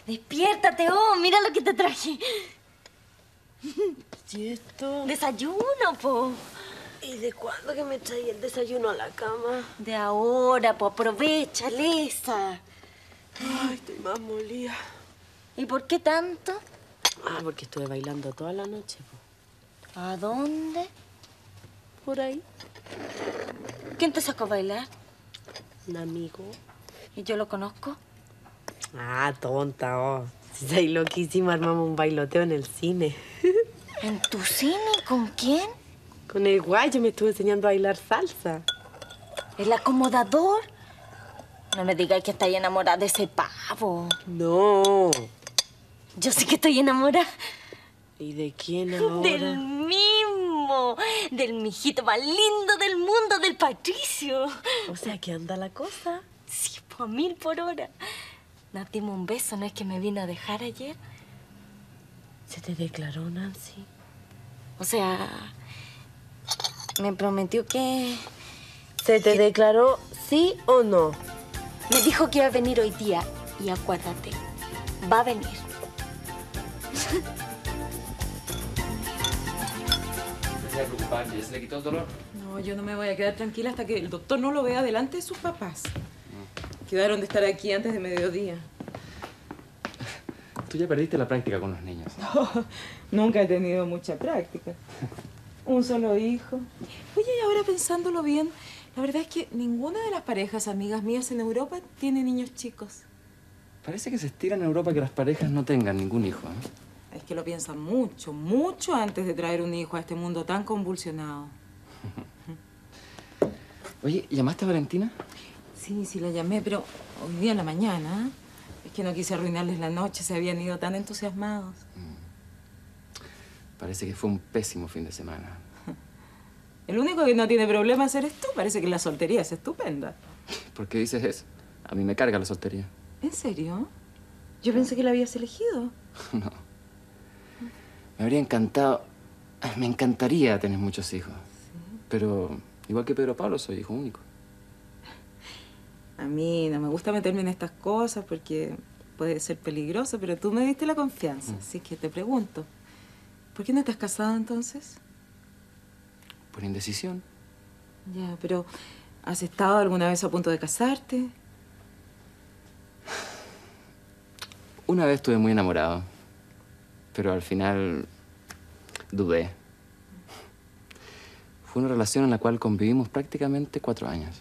Despiértate, oh, mira lo que te traje. ¿Y esto? Desayuno, po. ¿Y de cuándo que me trae el desayuno a la cama? De ahora, po, aprovecha, Lesa. Ay, estoy más molida. ¿Y por qué tanto? Ah, porque estuve bailando toda la noche, po. ¿A dónde? Por ahí. ¿Quién te sacó a bailar? Un amigo. ¿Y yo lo conozco? Ah, tonta, oh. Si estáis loquísima, armamos un bailoteo en el cine. ¿En tu cine? ¿Con quién? Con el guayo me estuve enseñando a bailar salsa. ¿El acomodador? No me digas que estáis enamorada de ese pavo. No. Yo sí que estoy enamorada. ¿Y de quién ahora? Del mismo. Del mijito más lindo del mundo, del Patricio. O sea, ¿qué anda la cosa? Sí, pues a 1000 por hora. Nos dimos un beso, ¿no es que me vino a dejar ayer? ¿Se te declaró, Nancy? O sea, me prometió que... ¿Se te declaró sí o no? Me dijo que iba a venir hoy día. Y acuérdate, va a venir. No se preocupar, ¿ya se le quitó el dolor? No, yo no me voy a quedar tranquila hasta que el doctor no lo vea delante de sus papás. Quedaron de estar aquí antes de mediodía. Tú ya perdiste la práctica con los niños. No, nunca he tenido mucha práctica. Un solo hijo. Oye, y ahora pensándolo bien, la verdad es que ninguna de las parejas amigas mías en Europa tiene niños chicos. Parece que se estira en Europa que las parejas no tengan ningún hijo, ¿eh? Es que lo piensan mucho, mucho antes de traer un hijo a este mundo tan convulsionado. Oye, ¿llamaste a Valentina? Sí, la llamé, pero hoy día en la mañana. Es que no quise arruinarles la noche, se habían ido tan entusiasmados. Parece que fue un pésimo fin de semana. El único que no tiene problemas eres tú. Parece que la soltería es estupenda. ¿Por qué dices eso? A mí me carga la soltería. ¿En serio? Yo pensé que la habías elegido. No. Me habría encantado... Me encantaría tener muchos hijos. ¿Sí? Pero igual que Pedro Pablo, soy hijo único. A mí no me gusta meterme en estas cosas porque puede ser peligroso, pero tú me diste la confianza. Así que te pregunto, ¿por qué no te has casado entonces? Por indecisión. Ya, pero ¿has estado alguna vez a punto de casarte? Una vez estuve muy enamorado, pero al final dudé. Fue una relación en la cual convivimos prácticamente 4 años.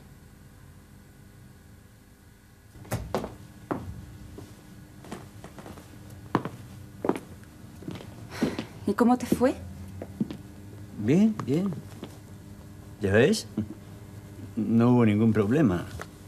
¿Y cómo te fue? Bien, bien. ¿Ya ves? No hubo ningún problema.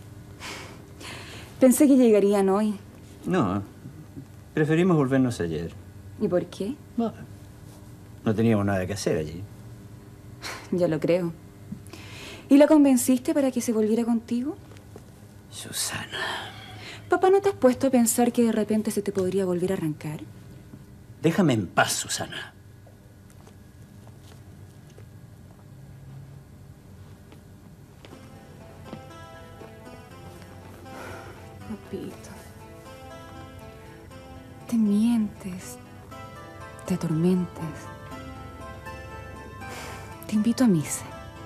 Pensé que llegarían hoy. No, preferimos volvernos ayer. ¿Y por qué? Bueno, no teníamos nada que hacer allí. Ya lo creo. ¿Y la convenciste para que se volviera contigo? Susana. Papá, ¿no te has puesto a pensar que de repente se te podría volver a arrancar? Déjame en paz, Susana. Papito. Te mientes. Te atormentas. Te invito a misa.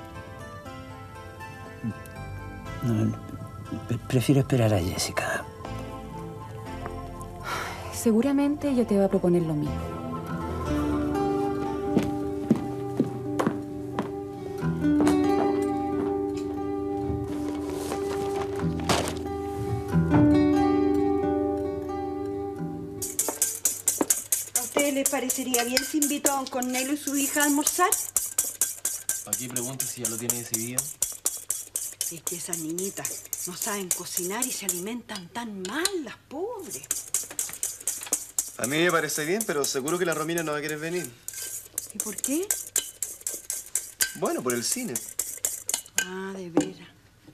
No, prefiero esperar a Jessica. Seguramente ella te va a proponer lo mismo. ¿A ustedes les parecería bien si invito a don Cornelio y su hija a almorzar? Aquí pregunto si ya lo tiene decidido. Es que esas niñitas no saben cocinar y se alimentan tan mal, las pobres. A mí me parece bien, pero seguro que la Romina no va a querer venir. ¿Y por qué? Bueno, por el cine. Ah, de veras.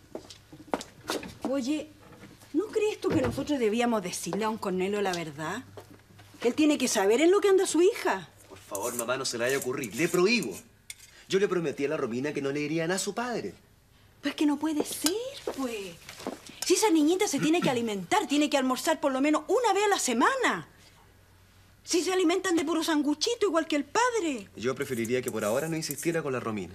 Oye, ¿no crees tú que nosotros debíamos decirle a don Cornelio la verdad? Él tiene que saber en lo que anda su hija. Por favor, mamá, no se le vaya a ocurrir. Le prohíbo. Yo le prometí a la Romina que no le diría nada a su padre. Pues que no puede ser, pues. Si esa niñita se tiene que alimentar, tiene que almorzar por lo menos una vez a la semana. Si se alimentan de puro sanguchito, igual que el padre. Yo preferiría que por ahora no insistiera con la Romina.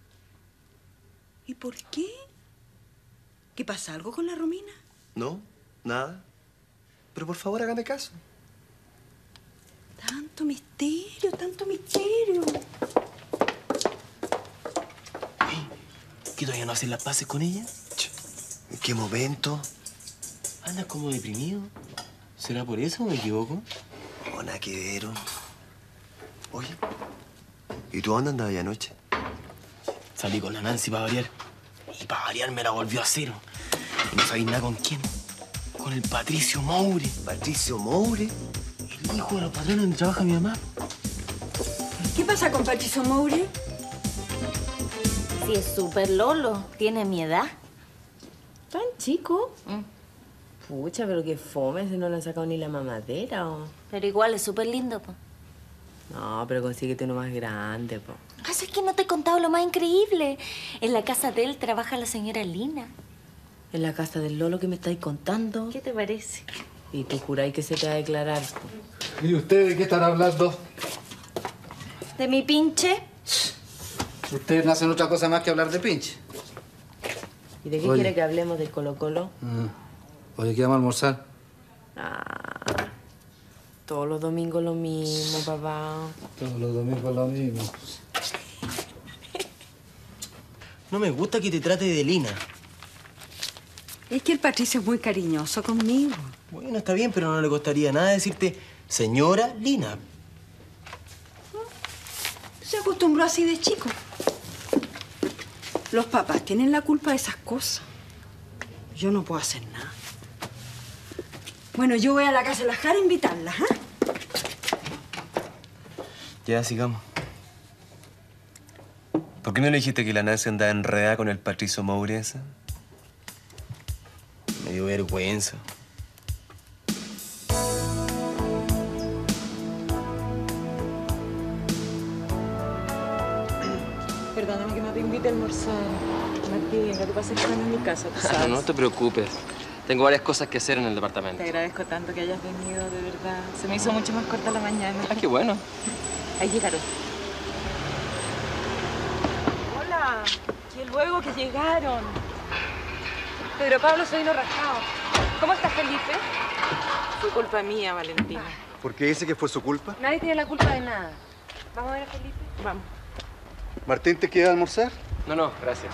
¿Y por qué? ¿Qué pasa algo con la Romina? No, nada. Pero por favor, hágame caso. Tanto misterio, tanto misterio. ¿Que todavía no hacen las paces con ella? ¿En qué momento? Andas como deprimido. ¿Será por eso o me equivoco? No, nada que ver. Oye, ¿y tú dónde andabas anoche? Salí con la Nancy para variar. Y para variar me la volvió a cero. Y no sabéis nada con quién. Con el Patricio Moure. ¿Patricio Moure? El hijo de los patrones donde trabaja mi mamá. ¿Qué pasa con Patricio Moure? Sí, es súper lolo. Tiene mi edad. ¿Tan chico? Pucha, pero qué fome, si no le han sacado ni la mamadera, ¿o? Pero igual es súper lindo, po. No, pero consíguete uno más grande, po. ¿Es que no te he contado lo más increíble? En la casa de él trabaja la señora Lina. En la casa del Lolo que me estáis contando. ¿Qué te parece? Y tú juráis que se te va a declarar, po. ¿Y usted de qué estará hablando? ¿De mi pinche? Ustedes no hacen otra cosa más que hablar de pinche. ¿Y de qué Oye. quiere que hablemos del Colo-Colo? Oye, ¿qué vamos a almorzar? Ah, todos los domingos lo mismo, papá. Todos los domingos lo mismo. No me gusta que te trate de Lina. Es que el Patricio es muy cariñoso conmigo. Bueno, está bien, pero no le costaría nada decirte señora Lina. Se acostumbró así de chico. Los papás tienen la culpa de esas cosas. Yo no puedo hacer nada. Bueno, yo voy a la casa de la Jara a invitarlas, ¿ah? Ya, sigamos. ¿Por qué no le dijiste que la Nancy andaba enredada con el Patricio Moure ese? Me dio vergüenza. Perdóname que no te invite a almorzar. Martín, lo que pasa es que están en mi casa, tú sabes. No te preocupes. Tengo varias cosas que hacer en el Te departamento. agradezco tanto que hayas venido, de verdad. Se me hizo mucho más corta la mañana. Ah, qué bueno. Ahí llegaron. Hola. Qué luego que llegaron. Pedro Pablo, soy no rajado. ¿Cómo estás, Felipe? Fue culpa mía, Valentina. ¿Por qué dice que fue su culpa? Nadie tiene la culpa de nada. ¿Vamos a ver a Felipe? Vamos. ¿Martín te queda almorzar? No, gracias.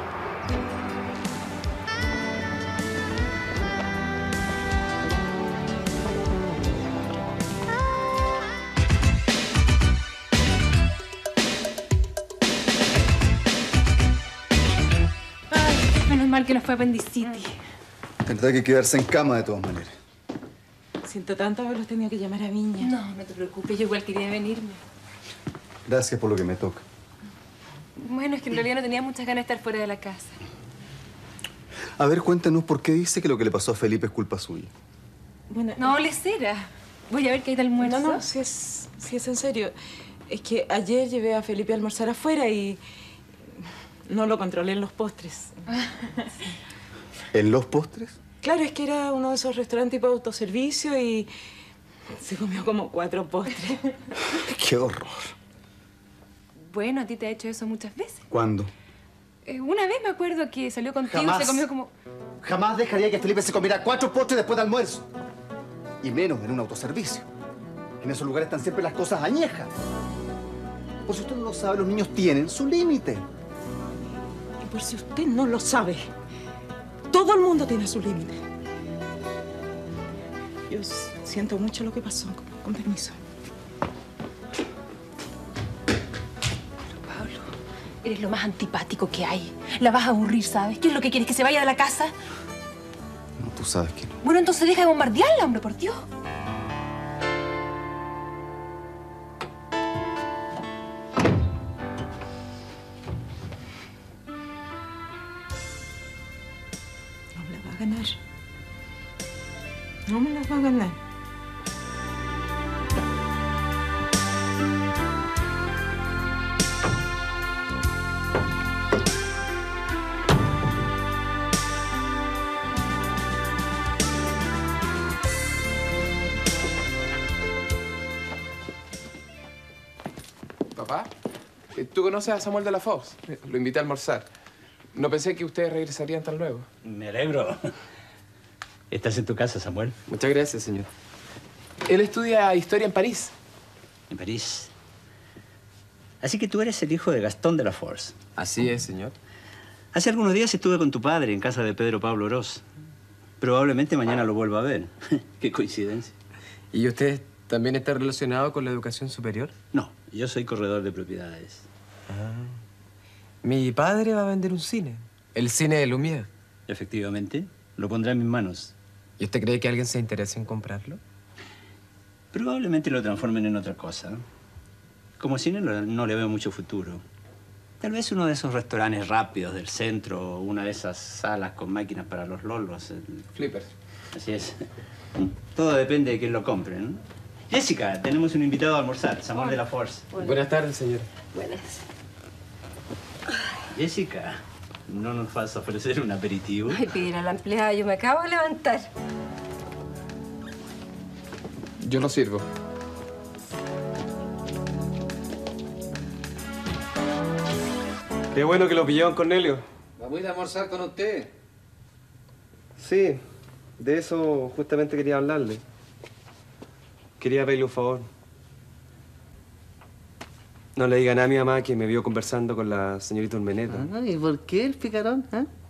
Ay, menos mal que no fue apendicitis. Tendrá que quedarse en cama de todas maneras. Siento tanto haberlos tenido que llamar a Viña. No te preocupes, yo igual quería venirme. Gracias por lo que me toca. Bueno, es que en realidad no tenía muchas ganas de estar fuera de la casa. A ver, cuéntanos por qué dice que lo que le pasó a Felipe es culpa suya. Bueno, No, lesera. Voy a ver qué hay de almuerzo. No, si es en serio. Es que ayer llevé a Felipe a almorzar afuera y no lo controlé en los postres. ¿En los postres? Claro, es que era uno de esos restaurantes tipo autoservicio y se comió como 4 postres. ¡Qué horror! Bueno, a ti te ha hecho eso muchas veces. ¿Cuándo? Una vez me acuerdo que salió contigo y Jamás. se comió como... Jamás dejaría que Felipe se comiera 4 postres después del almuerzo. Y menos en un autoservicio. En esos lugares están siempre las cosas añejas. Por si usted no lo sabe, los niños tienen su límite. Y por si usted no lo sabe, todo el mundo tiene su límite. Yo siento mucho lo que pasó, con permiso. Pablo, eres lo más antipático que hay. La vas a aburrir, ¿sabes? ¿Qué es lo que quieres? ¿Que se vaya de la casa? No, tú sabes que no. Bueno, entonces deja de bombardearla, hombre, por Dios. No me la va a ganar. No me la va a ganar. ¿tú conoces a Samuel de la Foz? Lo invité a almorzar. No pensé que ustedes regresarían tan luego. Me alegro. ¿Estás en tu casa, Samuel? Muchas gracias, señor. Él estudia historia en París. En París. Así que tú eres el hijo de Gastón de la Foz. Así es, señor. Hace algunos días estuve con tu padre en casa de Pedro Pablo Oroz. Probablemente mañana lo vuelva a ver. Qué coincidencia. ¿Y usted también está relacionado con la educación superior? No, yo soy corredor de propiedades. Mi padre va a vender un cine. El cine de Lumière. Efectivamente. Lo pondrá en mis manos. ¿Y usted cree que alguien se interese en comprarlo? Probablemente lo transformen en otra cosa. Como cine no le veo mucho futuro. Tal vez uno de esos restaurantes rápidos del centro, o una de esas salas con máquinas para los lolos. Flippers. Así es. Todo depende de quién lo compre, ¿no? Jessica, tenemos un invitado a almorzar, Samuel de la Foz. Buenas tardes, señor. Buenas. Jessica, ¿no nos vas a ofrecer un aperitivo? Ay, pide a la empleada, yo me acabo de levantar. Yo lo sirvo. Qué bueno que lo pillaron, Cornelio. Vamos a ir a almorzar con usted. Sí, de eso justamente quería hablarle. Quería pedirle un favor. No le diga nada a mi mamá que me vio conversando con la señorita Urmeneta. ¿Y por qué el picarón?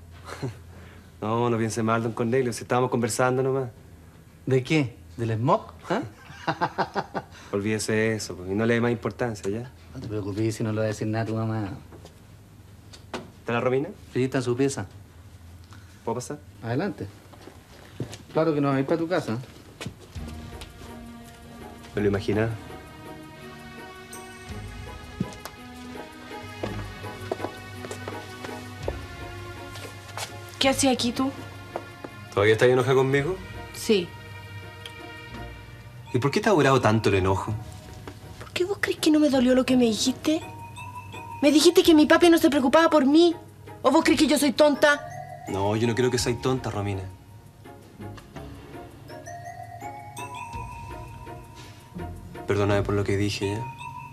No piense mal, don Cornelio, si estábamos conversando nomás. ¿De qué? ¿Del smog? Olvídese de eso, pues, y no le dé más importancia, ¿ya? No te preocupes si no le va a decir nada a tu mamá. ¿Está la Romina? Sí, está en su pieza. ¿Puedo pasar? Adelante. Claro que no vas a ir para tu casa. Me lo imaginaba. ¿Qué hacías aquí tú? ¿Todavía estás enojada conmigo? Sí. ¿Y por qué te ha durado tanto el enojo? ¿Por qué vos crees que no me dolió lo que me dijiste? Me dijiste que mi papi no se preocupaba por mí. ¿O vos crees que yo soy tonta? No, yo no creo que seas tonta, Romina. Perdóname por lo que dije, ¿ya?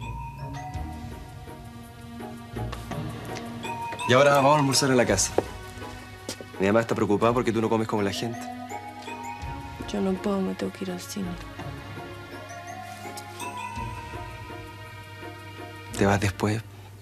Y ahora vamos a almorzar a la casa. Mi mamá está preocupada porque tú no comes como la gente. Yo no puedo, me tengo que ir al cine. ¿Te vas después?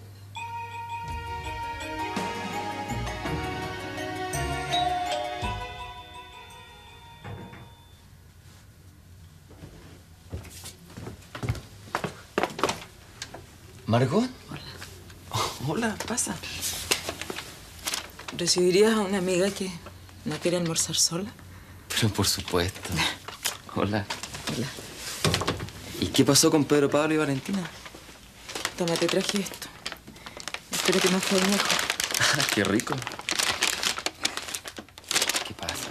¿Margot? Hola, pasa. ¿Recibirías a una amiga que no quiere almorzar sola? Pero por supuesto. Hola. Hola. ¿Y qué pasó con Pedro Pablo y Valentina? Toma, te traje esto. Espero que no esté añejo. Qué rico. ¿Qué pasa?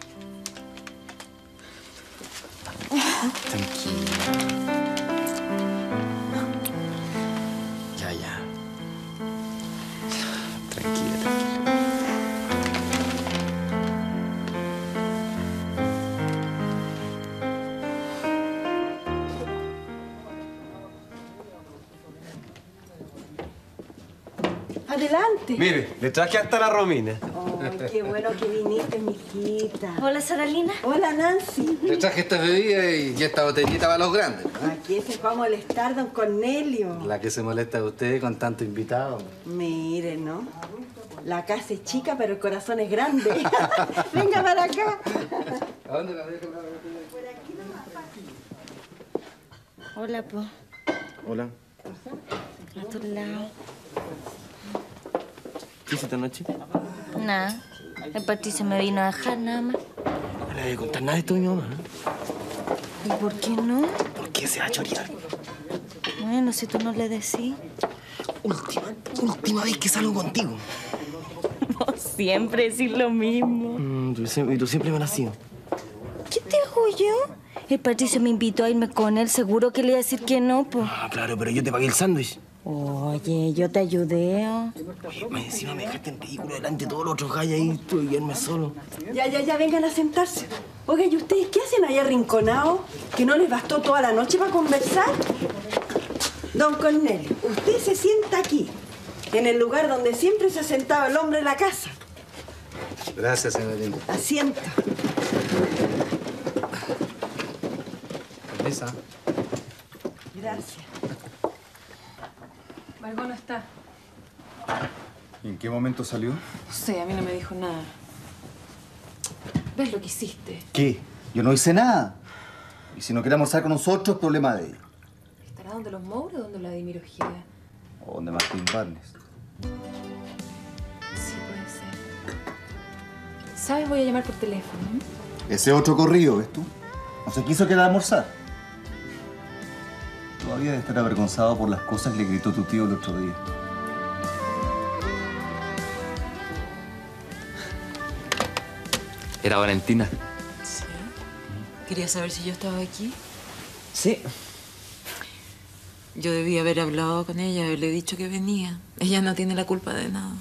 Tranquila. Ya. Tranquila. Adelante. Mire, le traje hasta la Romina. Ay, qué bueno que viniste, mijita. Hola, Saralina. Hola, Nancy. Le traje esta bebida y esta botellita para los grandes. Aquí se fue a molestar don Cornelio. La que se molesta de usted con tanto invitado. Mire, ¿no? La casa es chica, pero el corazón es grande. Venga para acá. ¿A dónde la dejo? Por aquí nomás, Hola, po. Hola. A tu lado. ¿Qué hiciste anoche? Nada. El Patricio me vino a dejar nada más. No le voy a contar nada de esto a mi mamá. ¿Y por qué no? Porque se va a chorear. Bueno, si tú no le decís. Última vez que salgo contigo. Vos siempre decís lo mismo. Y tú siempre me lo has sido. ¿Qué te hago yo? El Patricio me invitó a irme con él. Seguro que le iba a decir que no, po. Ah, claro, pero yo te pagué el sándwich. Oye, yo te ayudé. Oye, encima me dejaste en ridículo delante de todos los otros gallos ahí. Tuve que irme solo. Ya, vengan a sentarse. Oiga, ¿y ustedes qué hacen ahí arrinconados? ¿Que no les bastó toda la noche para conversar? Don Cornelio, usted se sienta aquí, en el lugar donde siempre se sentaba el hombre de la casa. Gracias, señorita. Asienta. Permisa. Gracias. Margot no está. ¿En qué momento salió? No sé, a mí no me dijo nada. ¿Ves lo que hiciste? ¿Qué? Yo no hice nada. Y si no quiere almorzar con nosotros, es problema de ella. ¿Estará donde los Moura o donde Vladimir Ojeda? O donde Martín Barnes. Sí, puede ser. ¿Sabes? Voy a llamar por teléfono. Ese otro corrido, ¿ves tú? No se quiso quedar a almorzar. Todavía debe estar avergonzado por las cosas que le gritó tu tío el otro día. Era Valentina. Sí. ¿Quería saber si yo estaba aquí? Sí. Yo debía haber hablado con ella, haberle dicho que venía. Ella no tiene la culpa de nada.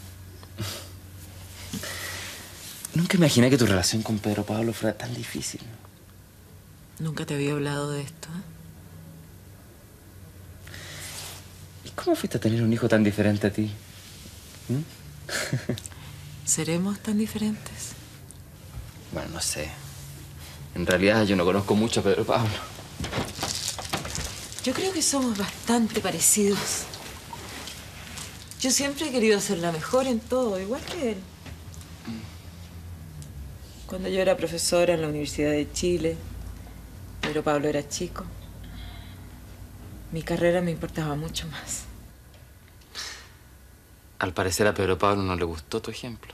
Nunca imaginé que tu relación con Pedro Pablo fuera tan difícil. Nunca te había hablado de esto, ¿eh? ¿Y cómo fuiste a tener un hijo tan diferente a ti? ¿Seremos tan diferentes? Bueno, no sé. En realidad yo no conozco mucho a Pedro Pablo. Yo creo que somos bastante parecidos. Yo siempre he querido ser la mejor en todo, igual que él. Cuando yo era profesora en la Universidad de Chile, Pedro Pablo era chico. Mi carrera me importaba mucho más. Al parecer a Pedro Pablo no le gustó tu ejemplo.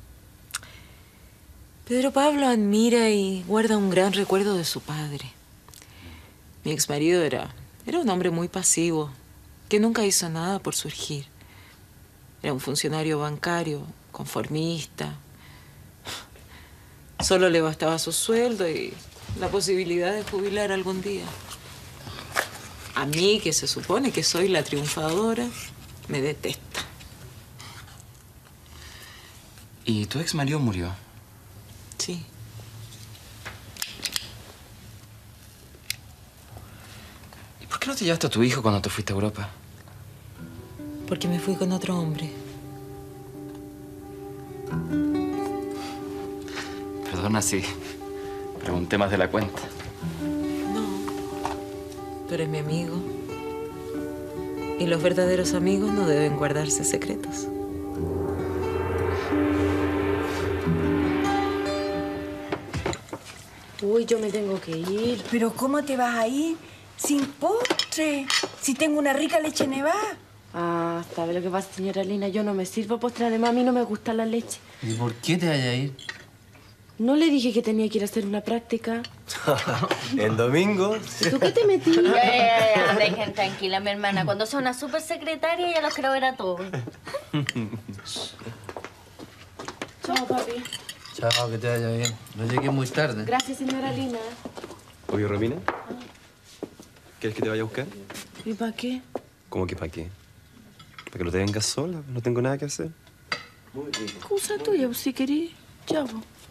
Pedro Pablo admira y guarda un gran recuerdo de su padre. Mi exmarido era un hombre muy pasivo, que nunca hizo nada por surgir. Era un funcionario bancario, conformista. Solo le bastaba su sueldo y la posibilidad de jubilar algún día. A mí, que se supone que soy la triunfadora, me detesta. ¿Y tu ex marido murió? Sí. ¿Y por qué no te llevaste a tu hijo cuando te fuiste a Europa? Porque me fui con otro hombre. Perdona si pregunté más de la cuenta. Tú eres mi amigo. Y los verdaderos amigos no deben guardarse secretos. Uy, yo me tengo que ir. ¿Pero cómo te vas a ir? Sin postre. Si tengo una rica leche nevada. Ah, ¿sabe lo que pasa, señora Lina? Yo no me sirvo postre. Además, a mí no me gusta la leche. ¿Y por qué te vayas a ir? ¿No le dije que tenía que ir a hacer una práctica? El domingo. ¿Y tú qué te metí? Dejen tranquila, mi hermana. Cuando sea una super secretaria, ya los quiero ver a todos. Chao, papi. Chao, que te vaya bien. No llegues muy tarde. Gracias, señora Lina. Oye, Romina. ¿Quieres que te vaya a buscar? ¿Y para qué? ¿Cómo que para qué? ¿Para que no te vengas sola? No tengo nada que hacer. Cosa tuya, si querís. Chao.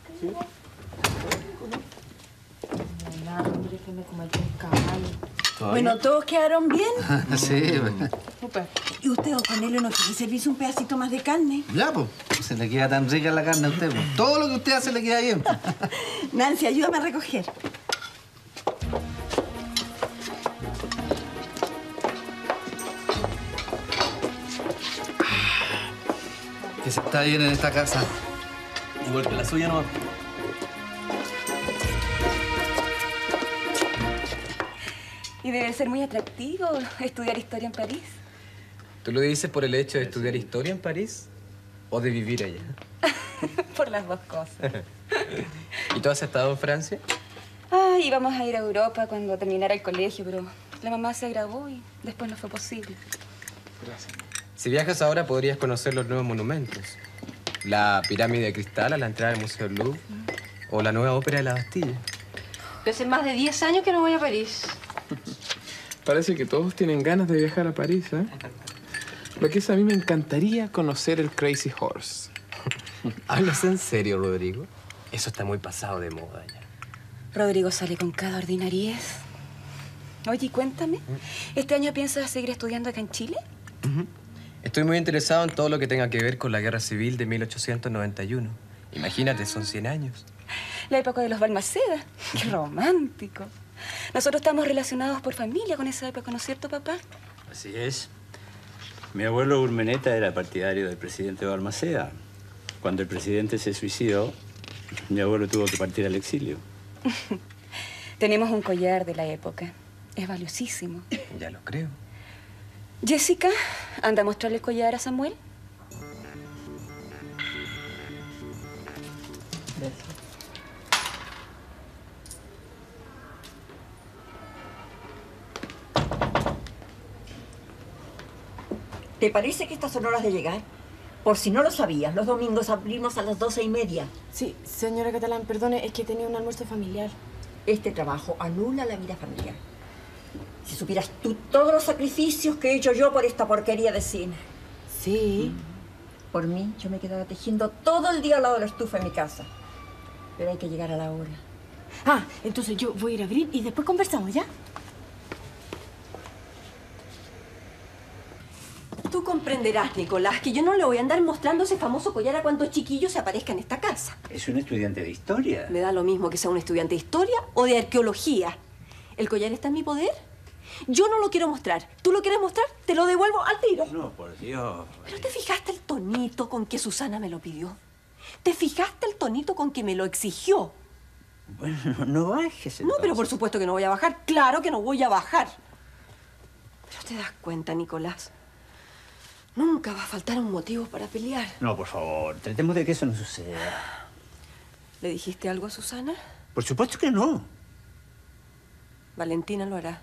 Hombre, que me como el caballo. Bueno, ¿todos quedaron bien? Sí, ¿Y usted, don Cornelio, no quiere servirse un pedacito más de carne? ya, pues. Se le queda tan rica la carne a usted, pues. Todo lo que usted hace le queda bien. Nancy, ayúdame a recoger. Que se está bien en esta casa. Igual que la suya, ¿no? Y debe ser muy atractivo estudiar historia en París. ¿Tú lo dices por el hecho de estudiar historia en París o de vivir allá? Por las dos cosas. ¿Y tú has estado en Francia? Ah, íbamos a ir a Europa cuando terminara el colegio, pero la mamá se graduó y después no fue posible. Gracias. Si viajas ahora podrías conocer los nuevos monumentos. La pirámide de cristal a la entrada del Museo del Louvre o la nueva ópera de la Bastilla. Yo hace más de 10 años que no voy a París. Parece que todos tienen ganas de viajar a París, ¿eh? Lo que es, a mí me encantaría conocer el Crazy Horse. ¿Hablas en serio, Rodrigo? Eso está muy pasado de moda ya. Rodrigo sale con cada ordinariez. Oye, cuéntame, ¿este año piensas seguir estudiando acá en Chile? Estoy muy interesado en todo lo que tenga que ver con la Guerra Civil de 1891. Imagínate, son 100 años. La época de los Balmaceda. ¡Qué romántico! Nosotros estamos relacionados por familia con esa época, ¿no es cierto, papá? Así es. Mi abuelo Urmeneta era partidario del presidente Balmaceda. Cuando el presidente se suicidó, mi abuelo tuvo que partir al exilio. Tenemos un collar de la época. Es valiosísimo. Ya lo creo. Jessica, anda a mostrarle el collar a Samuel. ¿Te parece que estas son horas de llegar? Por si no lo sabías, los domingos abrimos a las 12:30. Sí, señora Catalán, perdone, es que tenía un almuerzo familiar. Este trabajo anula la vida familiar. Si supieras tú todos los sacrificios que he hecho yo por esta porquería de cine. Sí. Por mí, yo me quedaba tejiendo todo el día al lado de la estufa en mi casa. Pero hay que llegar a la hora. Ah, entonces yo voy a ir a abrir y después conversamos, ¿ya? Tú comprenderás, Nicolás, que yo no le voy a andar mostrando ese famoso collar a cuantos chiquillos se aparezcan en esta casa. Es un estudiante de historia. Me da lo mismo que sea un estudiante de historia o de arqueología. ¿El collar está en mi poder? Yo no lo quiero mostrar. ¿Tú lo quieres mostrar? Te lo devuelvo al tiro. No, por Dios. ¿Pero te fijaste el tonito con que Susana me lo pidió? ¿Te fijaste el tonito con que me lo exigió? Bueno, no bajes entonces. No, pero por supuesto que no voy a bajar. Claro que no voy a bajar. Pero te das cuenta, Nicolás. Nunca va a faltar un motivo para pelear. No, por favor, tratemos de que eso no suceda. ¿Le dijiste algo a Susana? Por supuesto que no. Valentina lo hará.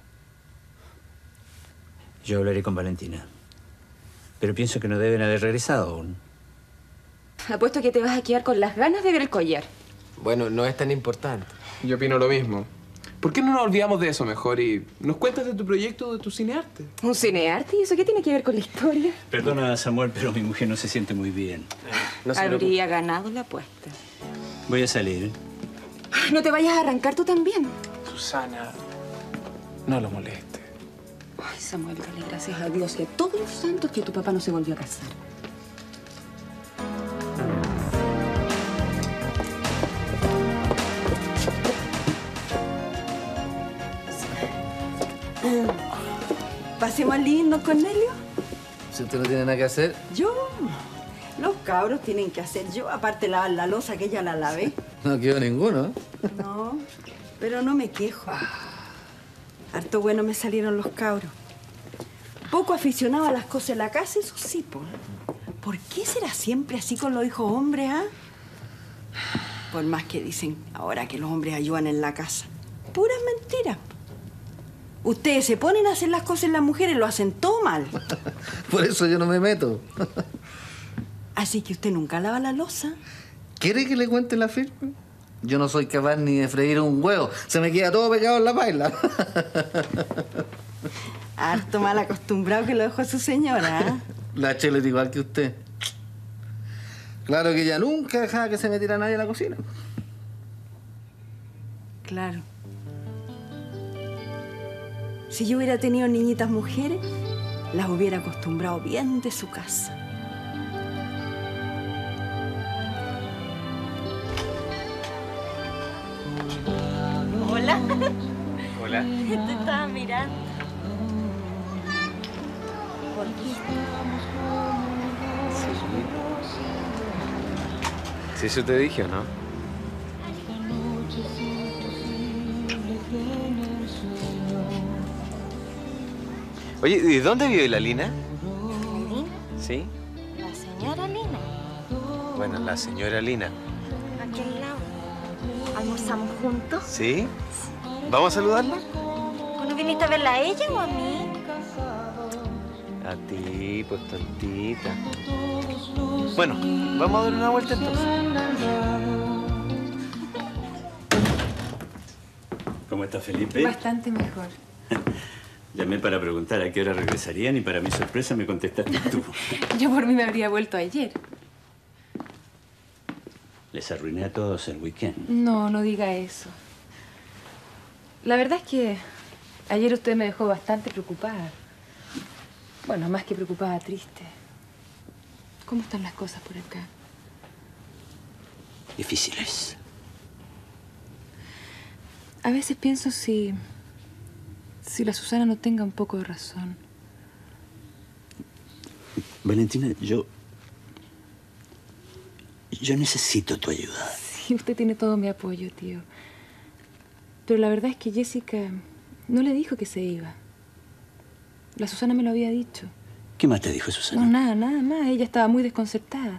Yo hablaré con Valentina. Pero pienso que no deben haber regresado aún. Apuesto que te vas a quedar con las ganas de ver el collar. Bueno, no es tan importante. Yo opino lo mismo. ¿Por qué no nos olvidamos de eso mejor y nos cuentas de tu proyecto, de tu cinearte? ¿Un cinearte? ¿Y eso qué tiene que ver con la historia? Perdona, Samuel, pero mi mujer no se siente muy bien. Habría ganado la apuesta. Voy a salir. No te vayas a arrancar tú también. Susana, no lo moleste. Ay, Samuel, dale gracias a Dios y a todos los santos que tu papá no se volvió a casar. ¿Pasemos lindo, Cornelio? Si usted no tiene nada que hacer. Yo. Los cabros tienen que hacer yo, aparte lavar la loza que ya la lavé. No quedó ninguno. No, pero no me quejo. Harto bueno me salieron los cabros. Poco aficionado a las cosas en la casa, eso sí, po. ¿Por qué será siempre así con los hijos hombres, ah? Por más que dicen ahora que los hombres ayudan en la casa. Puras mentiras. Ustedes se ponen a hacer las cosas en las mujeres, lo hacen todo mal. Por eso yo no me meto. Así que usted nunca lava la loza. ¿Quiere que le cuente la firma? Yo no soy capaz ni de freír un huevo. Se me queda todo pegado en la paila. Harto mal acostumbrado que lo dejó su señora, ¿eh? La Chela es igual que usted. Claro que ella nunca dejaba que se metiera nadie a la cocina. Claro. Si yo hubiera tenido niñitas mujeres, las hubiera acostumbrado bien de su casa. Hola. Hola. Te estaba mirando. ¿Por qué? Sí, eso te dije, ¿o no? Oye, ¿y dónde vive la Lina? ¿Lina? ¿Sí? La señora Lina. Bueno, la señora Lina. Aquí al lado. ¿Almorzamos juntos? ¿Sí? ¿Vamos a saludarla? ¿No viniste a verla a ella o a mí? A ti, pues tontita. Bueno, vamos a dar una vuelta entonces. ¿Cómo está Felipe? Bastante mejor. Llamé para preguntar a qué hora regresarían y para mi sorpresa me contestaste tú. Yo por mí me habría vuelto ayer. Les arruiné a todos el weekend. No, no diga eso. La verdad es que Ayer usted me dejó bastante preocupada. Bueno, más que preocupada, triste. ¿Cómo están las cosas por acá? Difíciles. A veces pienso si la Susana no tenga un poco de razón. Valentina, yo necesito tu ayuda. Sí, usted tiene todo mi apoyo, tío. Pero la verdad es que Jessica no le dijo que se iba. La Susana me lo había dicho. ¿Qué más te dijo Susana? No, nada más. Ella estaba muy desconcertada.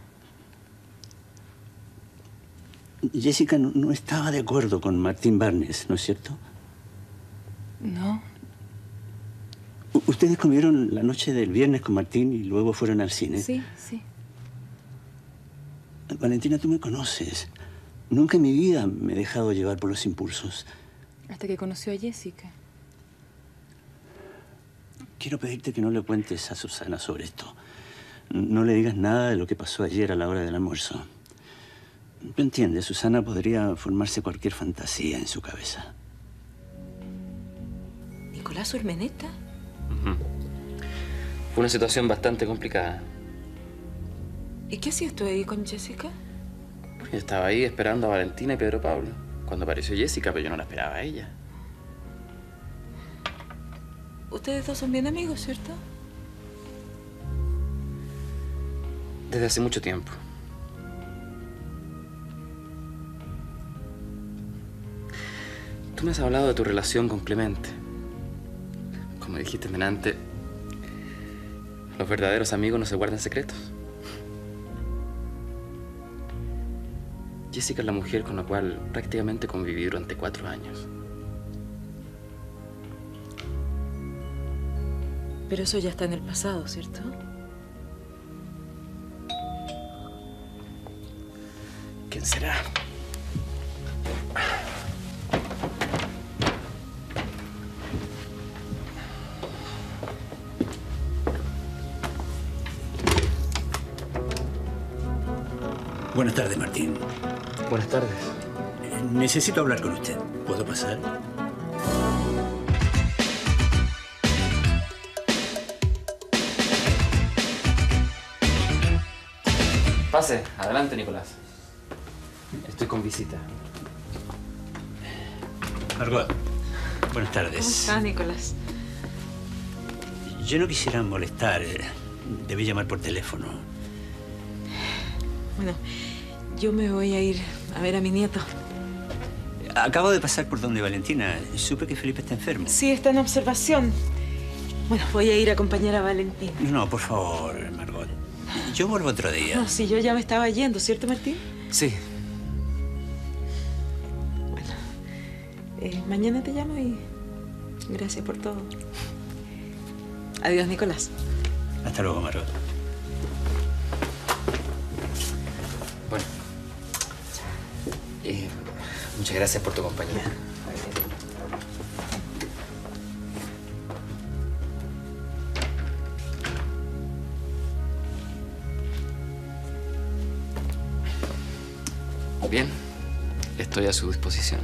Jessica no estaba de acuerdo con Martín Barnes, ¿no es cierto? No. ¿Ustedes comieron la noche del viernes con Martín y luego fueron al cine? Sí, sí. Valentina, tú me conoces. Nunca en mi vida me he dejado llevar por los impulsos. Hasta que conoció a Jessica. Quiero pedirte que no le cuentes a Susana sobre esto. No le digas nada de lo que pasó ayer a la hora del almuerzo. ¿Tú entiendes? Susana podría formarse cualquier fantasía en su cabeza. ¿Nicolás Urmeneta? Fue una situación bastante complicada. ¿Y qué hacías tú ahí con Jessica? Yo estaba ahí esperando a Valentina y Pedro Pablo. Cuando apareció Jessica, pero yo no la esperaba a ella. Ustedes dos son bien amigos, ¿cierto? Desde hace mucho tiempo. Tú me has hablado de tu relación con Clemente. Como dijiste delante, los verdaderos amigos no se guardan secretos. Jessica es la mujer con la cual prácticamente conviví durante 4 años. Pero eso ya está en el pasado, ¿cierto? ¿Quién será? Buenas tardes, Martín. Buenas tardes. Necesito hablar con usted. ¿Puedo pasar? Pase. Adelante, Nicolás. Estoy con visita. Margot, buenas tardes. ¿Cómo está, Nicolás? Yo no quisiera molestar. Debí llamar por teléfono. Bueno, yo me voy a ir a ver a mi nieto. Acabo de pasar por donde Valentina. Supe que Felipe está enfermo. Sí, está en observación. Bueno, voy a ir a acompañar a Valentín. No, por favor, Margot. Yo vuelvo otro día. No, sí, yo ya me estaba yendo, ¿cierto, Martín? Sí. Bueno, mañana te llamo y gracias por todo. Adiós, Nicolás. Hasta luego, Margot. Bueno. Muchas gracias por tu compañía. Bien, estoy a su disposición.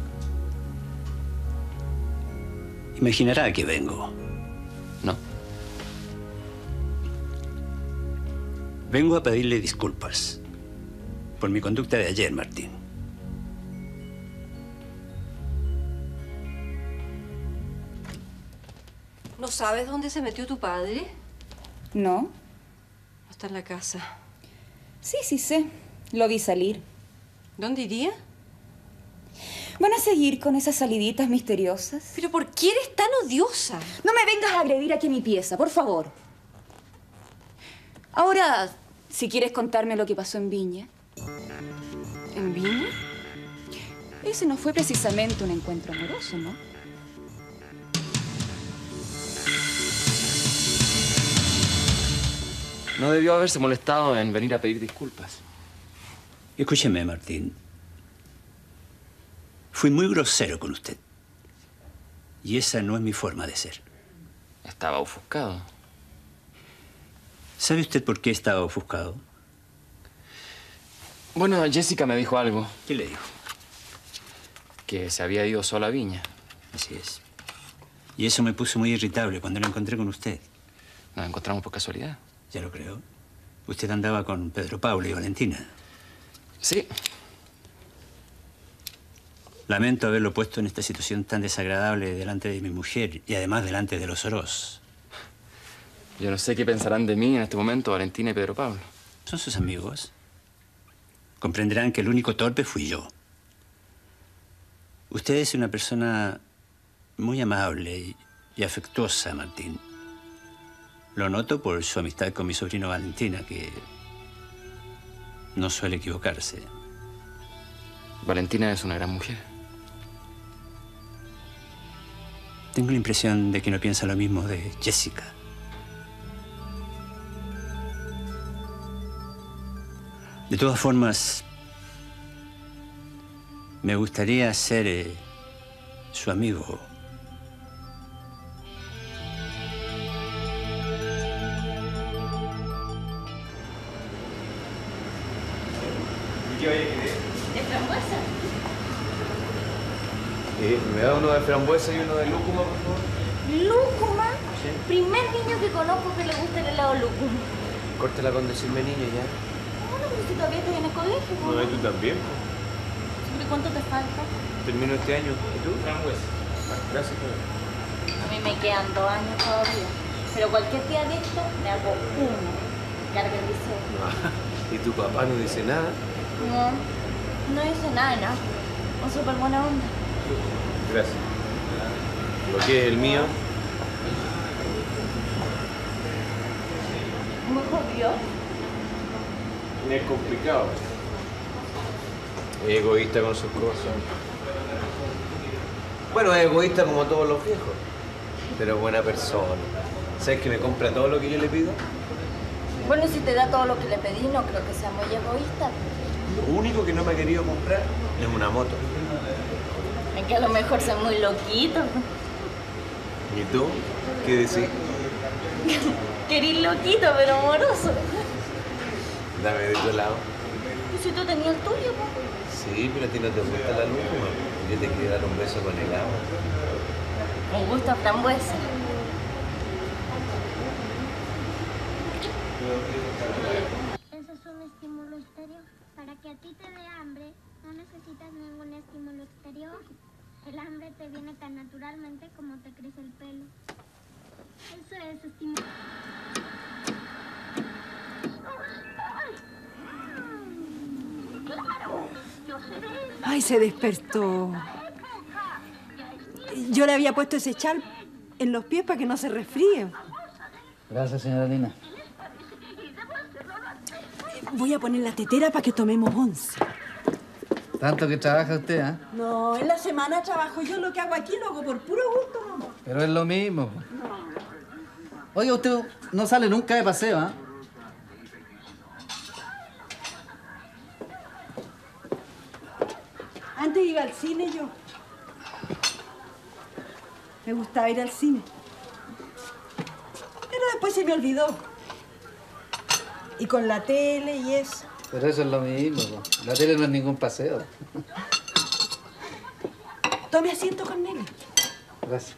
Imaginará que vengo. No. Vengo a pedirle disculpas por mi conducta de ayer, Martín. ¿No sabes dónde se metió tu padre? No. No está en la casa. Sí sé. Lo vi salir. ¿Dónde iría? ¿Van a seguir con esas saliditas misteriosas? ¿Pero por qué eres tan odiosa? No me vengas a agredir aquí en mi pieza, por favor. Ahora, si quieres contarme lo que pasó en Viña. ¿En Viña? Ese no fue precisamente un encuentro amoroso, ¿no? No debió haberse molestado en venir a pedir disculpas. Escúcheme, Martín. Fui muy grosero con usted. Y esa no es mi forma de ser. Estaba ofuscado. ¿Sabe usted por qué estaba ofuscado? Bueno, Jessica me dijo algo. ¿Qué le dijo? Que se había ido sola a Viña. Así es. Y eso me puso muy irritable cuando lo encontré con usted. ¿Nos encontramos por casualidad? Ya lo creo. Usted andaba con Pedro Pablo y Valentina. Sí. Lamento haberlo puesto en esta situación tan desagradable delante de mi mujer y además delante de los Oroz. Yo no sé qué pensarán de mí en este momento Valentina y Pedro Pablo. Son sus amigos. Comprenderán que el único torpe fui yo. Usted es una persona muy amable y afectuosa, Martín. Lo noto por su amistad con mi sobrino Valentina, que no suele equivocarse. Valentina es una gran mujer. Tengo la impresión de que no piensa lo mismo de Jessica. De todas formas, me gustaría ser su amigo. ¿Qué vaya a querer? ¿De frambuesa? ¿Me da uno de frambuesa y uno de lúcuma, por favor? ¿Lúcuma? Sí. Primer niño que conozco que le gusta el helado lúcuma. Córtela con decirme niño ya. Bueno, pero si todavía estoy en el colegio. No, y tú también. ¿Y cuánto te falta? Termino este año. ¿Y tú? Frambuesa. Gracias, joven. A mí me quedan 2 años todavía. Pero cualquier día de esto me hago uno. Carga el liceo. ¿Y tu papá no dice nada? No, no dice nada. Un súper buena onda. Gracias. Lo que es el mío. Muy jodido. Es complicado. Es egoísta con sus cosas. Bueno, es egoísta como todos los viejos. Pero buena persona. ¿Sabes que me compra todo lo que yo le pido? Bueno, si te da todo lo que le pedí, no creo que sea muy egoísta. Lo único que no me ha querido comprar es una moto. Es que a lo mejor soy muy loquito. ¿Y tú? ¿Qué decís? Querís loquito, pero amoroso. Dame de tu lado. ¿Y si tú tenías el tuyo, pues? Sí, pero a ti no te gusta la lúcuma. Yo te quiero dar un beso con helado. Con gusto a frambuesa. Eso es un estímulo exterior. Para que a ti te dé hambre, no necesitas ningún estímulo exterior. El hambre te viene tan naturalmente como te crece el pelo. Eso es estímulo. Ay, se despertó. Yo le había puesto ese chal en los pies para que no se resfríe. Gracias, señora Lina. Voy a poner la tetera para que tomemos once. Tanto que trabaja usted, ¿ah? No, en la semana trabajo yo. Lo que hago aquí lo hago por puro gusto, mamá. Pero es lo mismo. Oiga, usted no sale nunca de paseo, ¿ah? Antes iba al cine yo. Me gustaba ir al cine. Pero después se me olvidó. Y con la tele y eso. Pero eso es lo mismo, po. La tele no es ningún paseo. Tome asiento, Cornelia. Gracias.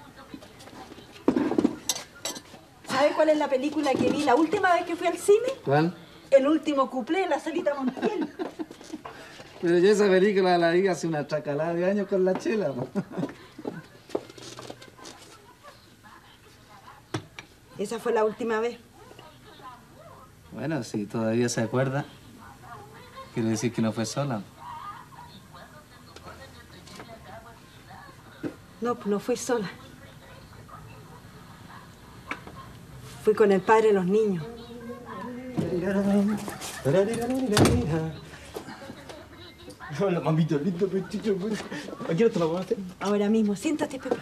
¿Sabe cuál es la película que vi la última vez que fui al cine? ¿Cuál? El último cuplé de la Salita Montiel. Pero yo esa película la vi hace una tracalada de años con la chela, po. Esa fue la última vez. Bueno, si todavía se acuerda, quiere decir que no fue sola. No, pues no fui sola. Fui con el padre de los niños. Hola, mamita, lindo petito. ¿A qué hora te la voy a hacer? Ahora mismo. Siéntate, Pepa.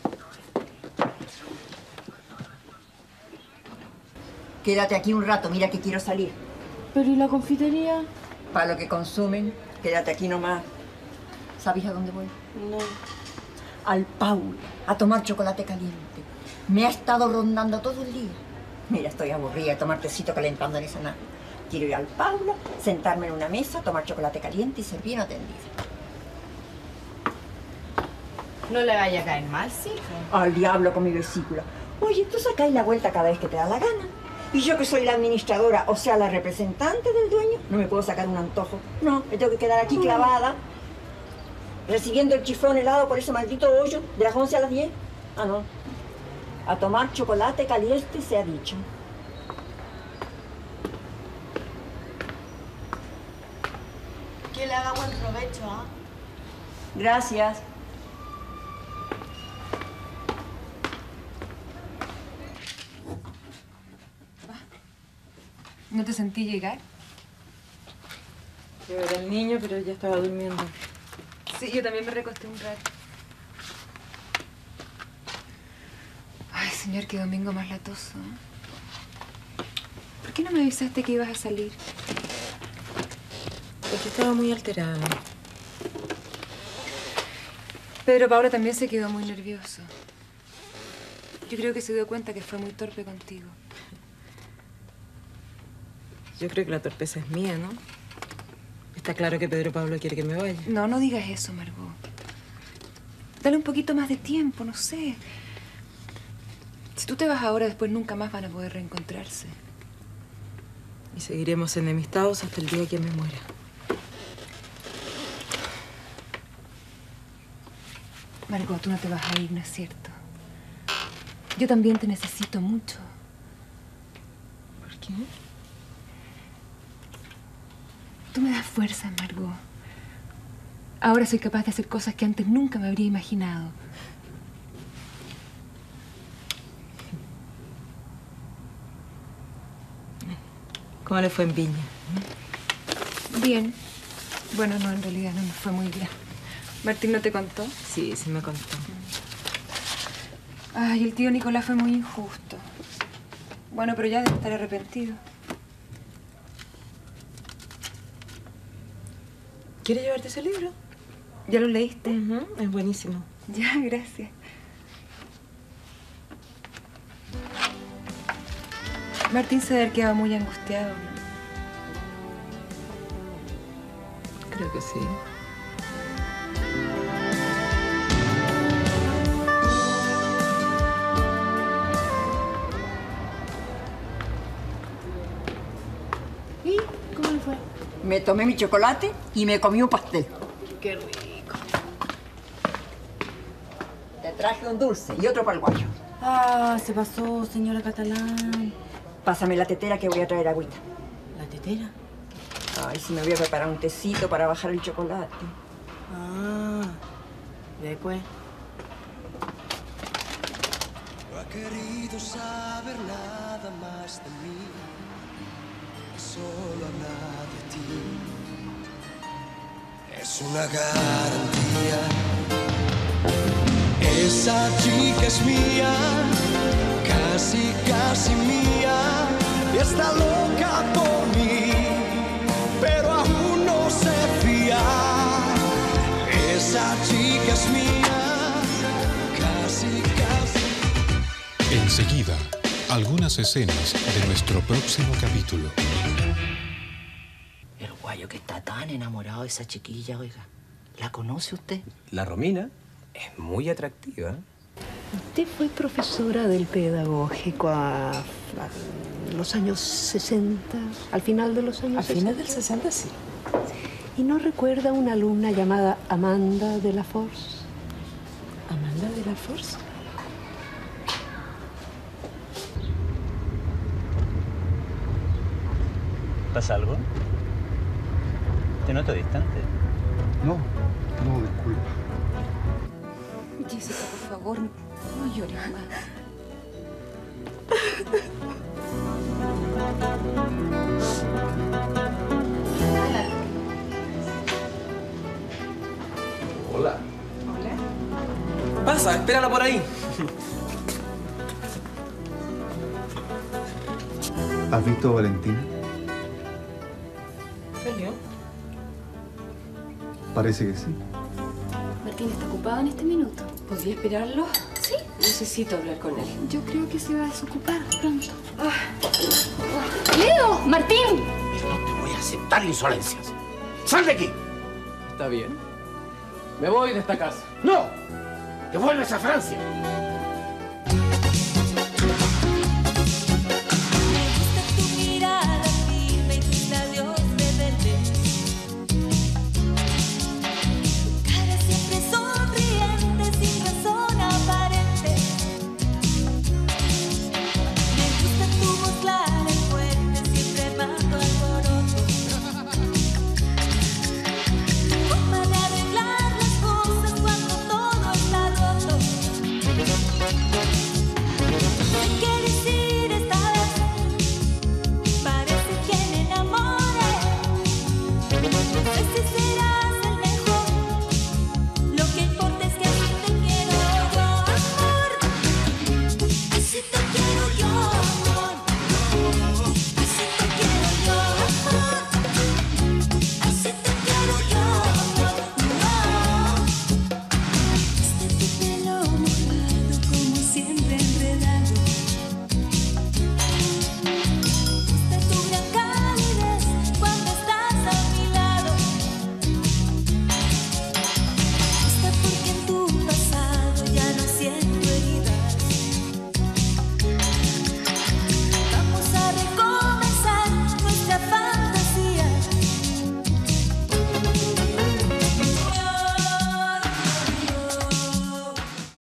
Quédate aquí un rato, mira que quiero salir. ¿Pero y la confitería? Para lo que consumen, quédate aquí nomás. ¿Sabes a dónde voy? No. Al Paulo, a tomar chocolate caliente. Me ha estado rondando todo el día. Mira, estoy aburrida de tomar tecito calentando en esa nave. Quiero ir al Paulo, sentarme en una mesa, tomar chocolate caliente y ser bien atendida. No le vaya a caer mal, sí. Al diablo con mi vesícula. Oye, tú sacáis la vuelta cada vez que te da la gana. Y yo que soy la administradora, o sea, la representante del dueño, no me puedo sacar un antojo. No, me tengo que quedar aquí clavada, recibiendo el chiflón helado por ese maldito hoyo de las 11 a las 10. Ah, no. A tomar chocolate caliente se ha dicho. Que le haga buen provecho, ¿ah? Gracias. ¿No te sentí llegar? Yo era el niño, pero ya estaba durmiendo. Sí, yo también me recosté un rato. Ay, señor, qué domingo más latoso. ¿Por qué no me avisaste que ibas a salir? Porque estaba muy alterada. Pedro Pablo también se quedó muy nervioso. Yo creo que se dio cuenta que fue muy torpe contigo. Yo creo que la torpeza es mía, ¿no? Está claro que Pedro Pablo quiere que me vaya. No, no digas eso, Margot. Dale un poquito más de tiempo, no sé. Si tú te vas ahora, después nunca más van a poder reencontrarse. Y seguiremos enemistados hasta el día que me muera. Margot, tú no te vas a ir, ¿no es cierto? Yo también te necesito mucho. ¿Por qué? Tú me das fuerza, Margot. Ahora soy capaz de hacer cosas que antes nunca me habría imaginado. ¿Cómo le fue en Viña? Bien. Bueno, no, en realidad no me fue muy bien. ¿Martín no te contó? Sí, sí me contó. Ay, el tío Nicolás fue muy injusto. Bueno, pero ya debe estar arrepentido. ¿Quieres llevarte ese libro? ¿Ya lo leíste? Es buenísimo. Ya, gracias. Martín se había quedado muy angustiado, ¿no? Creo que sí. ¿Y cómo le fue? Me tomé mi chocolate y me comí un pastel. Qué rico. Te traje un dulce y otro para el guayo. Ah, se pasó, señora Catalán. Pásame la tetera que voy a traer agüita. ¿La tetera? Ay, si me voy a preparar un tecito para bajar el chocolate. Ah, después. No ha querido saber nada más de mí, solo habla de ti. Es una garantía. Esa chica es mía, casi, casi mía, y está loca por mí, pero aún no se fía. Esa chica es mía, casi, casi. Enseguida, algunas escenas de nuestro próximo capítulo. El guayo que está tan enamorado de esa chiquilla, oiga. ¿La conoce usted? La Romina es muy atractiva. Usted fue profesora del pedagógico a los años 60, al final de los años 60. Al final del 60, sí. ¿Y no recuerda una alumna llamada Amanda de la Force? ¿Amanda de la Force? ¿Pasa algo? Te noto distante. No, disculpa. Jessica, por favor, no llores más. Hola. Pasa, espérala por ahí. ¿Has visto a Valentina? ¿Salió? Parece que sí. Martín está ocupado en este minuto. ¿Podría esperarlo? Sí. Necesito hablar con él. Yo creo que se va a desocupar pronto. ¡Leo! ¡Martín! No te voy a aceptar insolencias. ¡Sal de aquí! Está bien. Me voy de esta casa. ¡No! Te vuelves a Francia.